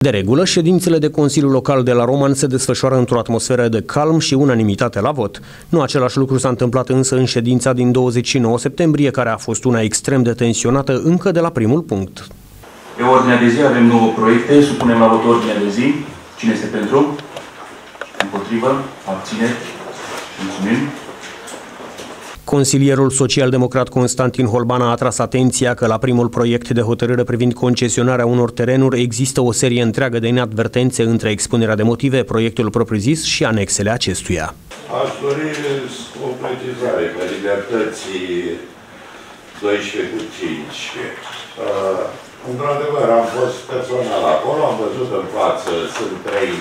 De regulă, ședințele de Consiliu Local de la Roman se desfășoară într-o atmosferă de calm și unanimitate la vot. Nu același lucru s-a întâmplat însă în ședința din 29 septembrie, care a fost una extrem de tensionată încă de la primul punct. Pe ordinea de zi avem 9 proiecte, supunem la vot ordinea de zi. Cine este pentru? Împotrivă? Abțineri? Mulțumim. Consilierul social-democrat Constantin Holban a atras atenția că la primul proiect de hotărâre privind concesionarea unor terenuri există o serie întreagă de inadvertențe între expunerea de motive, proiectul propriu-zis și anexele acestuia. Aș dori o precizare pe libertății 12 cu 5. Într-adevăr, am fost personal acolo, am văzut în față, sunt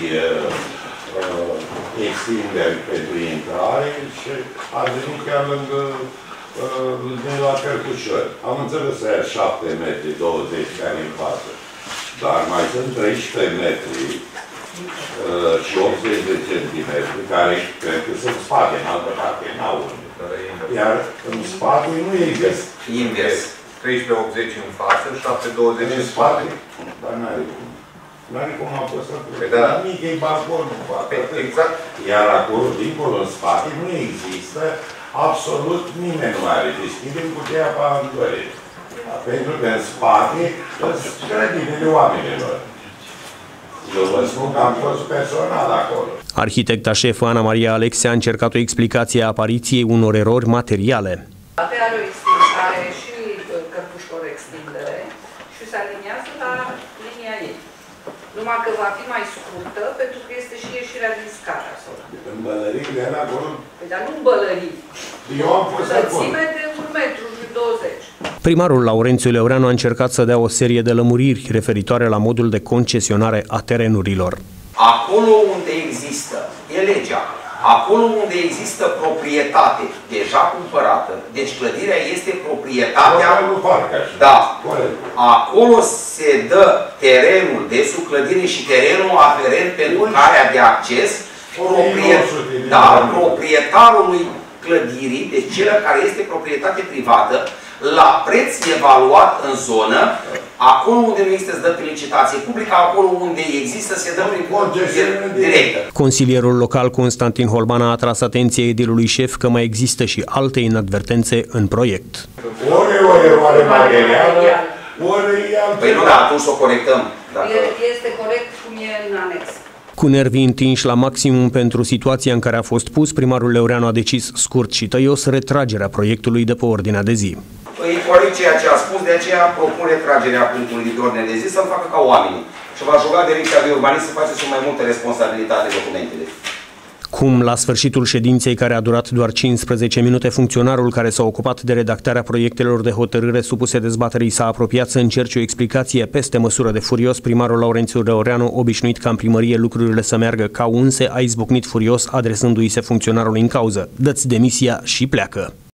3 extinderi pentru intrare și ar veni chiar lângă la Cărcușori. Am înțeles să ia 7 metri 20 care în față. Dar mai sunt 13 metri și 80 de centimetri care cred că sunt spate, în altă parte n-au. Iar în spate nu există. Invers. 13,80 în față, 7,20 în spate. Dar n-are cum. N-are cum a fost acolo. Păi da. Nimic e balcon în față. Exact. Iar acolo, dincolo, în spate, nu există absolut nimeni nu are. Deschidem cutia pe amândoi. Pentru că în spate sunt grădinile oamenilor. Eu vă spun că am fost personal acolo. Arhitecta șefă Ana Maria Alexe a încercat o explicație a apariției unor erori materiale. Are o extindere și Cărcușori extindere și se aliniază la linia ei. Numai că va fi mai scurtă pentru că este și ieșirea din scara. În bălării era acolo? Păi dar nu în bălării. Eu am fost acolo. Lățime de 1 metru și 20. Primarul Laurențiu Leureanu a încercat să dea o serie de lămuriri referitoare la modul de concesionare a terenurilor. Acolo unde există, e legea, acolo unde există proprietate deja cumpărată, deci clădirea este proprietatea, da, acolo se dă terenul de sub clădire și terenul aferent pentru calea de acces proprietarului clădirii, deci cel care este proprietate privată, la preț evaluat în zonă, acolo unde nu există, se dă prin licitație publică, acolo unde există, se dă prin concesiune directă. Consilierul local Constantin Holban a atras atenția edilului șef că mai există și alte inadvertențe în proiect. Ori o eroare materială, ori e altă. Păi nu, dar atunci o corectăm. Este corect cum e în anex. Cu nervii întinși la maximum pentru situația în care a fost pus, primarul Leureanu a decis scurt și tăios retragerea proiectului de pe ordinea de zi. E corect ceea ce a spus, de aceea propun retragerea punctului de ordine de zi să-l facă ca oamenii. Și va ruga Direcția de Urbanism să faceți mai multă responsabilitate documentele. Cum la sfârșitul ședinței, care a durat doar 15 minute, funcționarul care s-a ocupat de redactarea proiectelor de hotărâre supuse dezbaterii s-a apropiat să încerce o explicație peste măsură de furios, primarul Laurențiu Leureanu, obișnuit ca în primărie lucrurile să meargă ca unse, a izbucnit furios adresându-i se funcționarului în cauză: dă-ți demisia și pleacă.